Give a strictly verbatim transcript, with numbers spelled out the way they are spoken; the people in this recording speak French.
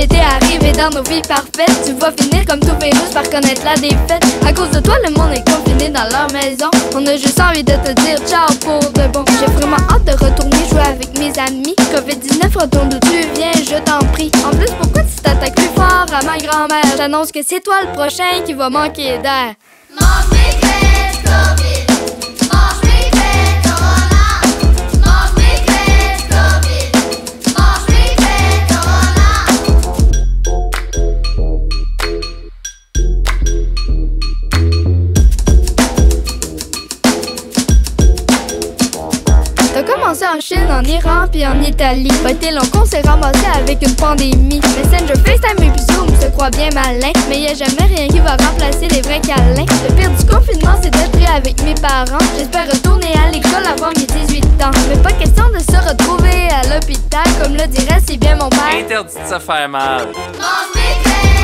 l'été arrive et dans nos vies parfaites, tu vas finir comme tout virus par connaître la défaite. À cause de toi, le monde est confiné dans leur maison. On a juste envie de te dire ciao pour de bon. J'ai vraiment hâte de retourner jouer avec mes amis. covid dix-neuf, retourne d'où tu viens, je t'en prie. En plus, pourquoi tu t'attaques plus fort à ma grand-mère? J'annonce que c'est toi le prochain qui va manquer d'air. Mange mes crêpes, Covid. Mange mes crêpes, Corona. Mange mes crêpes, Covid. Mange mes crêpes, Corona. T'as commencé en Chine, en Iran puis en Italie. Pas été long qu'on s'est ramassé avec une pandémie. Messenger, FaceTime et puis Zoom se croit bien malin, mais y a jamais rien qui va remplacer les vrais câlins. Le pire du confinement, c'est d'être pris avec mes parents. J'espère retourner à l'école avant mes dix-huit ans. Mais pas question de se retrouver à l'hôpital, comme le dirait si bien mon père. Interdit de se faire mal. Mange mes crêpes.